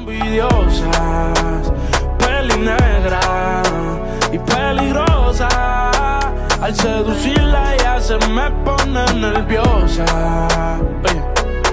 envidiosas, peli negra y peligrosa. Al seducirla ella se me pone nerviosa. Oye.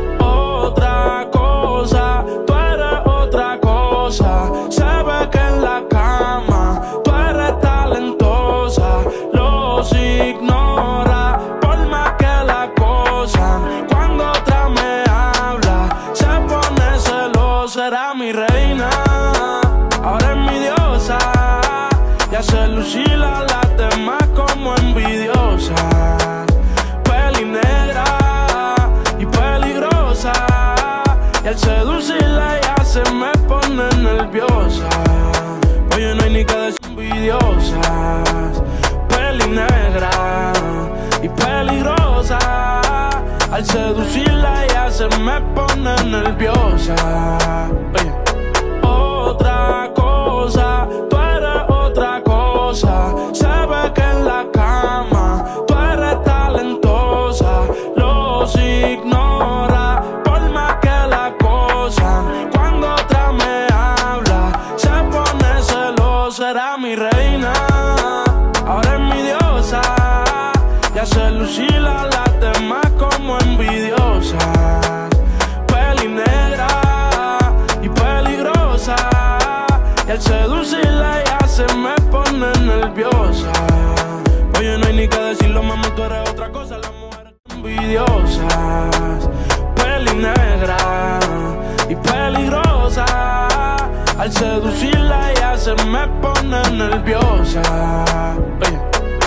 Otra cosa, tú eres otra cosa. Se ve que en la cama tú eres talentosa. Los ignora por más que la acosan. Cuando otra me habla se pone celosa. Era mi reina, ahora es mi diosa. Y hace lucir a las demás como envidiosas. Peli negra y peligrosa. Y al seducirla ya se me pone nerviosa. Oye, no hay ni que decir envidiosas. Peli negra y peligrosa. Al seducirla ya se me pone nerviosa. Oye. Otra cosa, tú eres otra cosa. Se ve que en la cama tú eres talentosa. Los ignora por más que la acosan. Cuando otra me habla se pone celosa. Era mi reina, ahora es mi diosa. Y hace lucir a las demás como envidiosas. Peli negra y peligrosa. Y al seducirla ya se me pone nerviosa. Oye, no hay ni que decirlo, mamá, tú eres otra cosa. Las mujeres envidiosas, peli negra y peligrosa. Al seducirla ya se me pone nerviosa. Oye.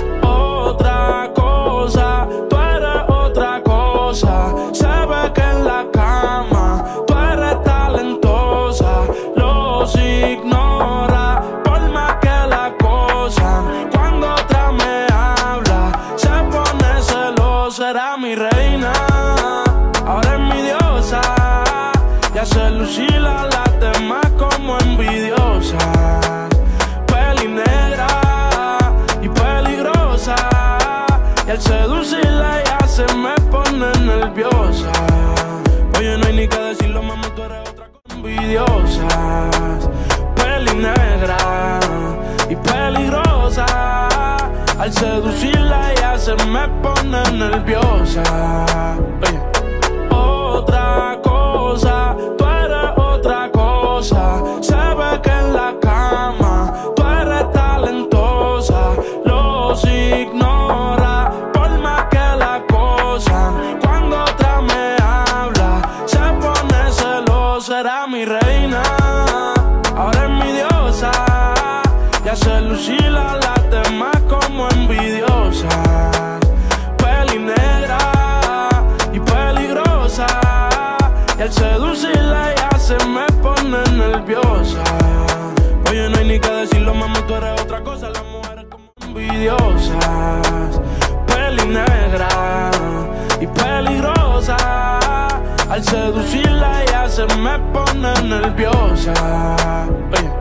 Otra cosa, tú eres otra cosa. Se ve que en la cama tú eres talentosa. Los ignora por más que la acosan. Cuando otra me habla se pone celosa. Era mi reina, ahora es mi diosa. Y hace lucir a las demás como envidiosas. Peli negra y peligrosa. Y al seducirla ya se me pone nerviosa. Oye, no hay ni que decirlo, mamá, tú eres otra cosa. Envidiosas, peli negra y peligrosa. Al seducirla ya se me pone nerviosa. Oye. Otra cosa, tú eres otra cosa. Se ve que en la cama tú eres talentosa. Los ignora por más que la acosan. Cuando otra me habla se pone celosa. Era mi reina, ahora es mi diosa. Y hace lucir a las demás como envidiosas. Peli negra y peligrosa. Y al seducirla ya se me pone nerviosa. Oye, no hay ni que decirlo, mamá, tú eres otra cosa. Las mujeres como envidiosas, peli negra y peligrosa. Al seducirla ya se me pone nerviosa. Oye.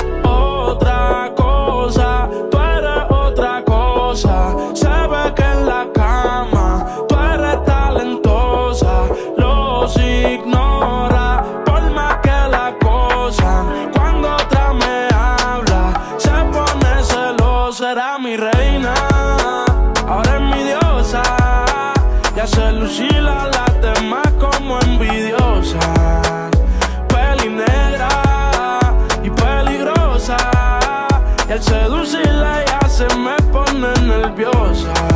Otra cosa, tú eres otra cosa. Se ve que en la cama tú eres talentosa. Los ignora por más que la acosan. Cuando otra me habla se pone celosa. Era mi reina, ahora es mi diosa. Y hace lucir a las demás como envidiosas. Peli negra y peligrosa. Y al seducirla ya se me pone nerviosa.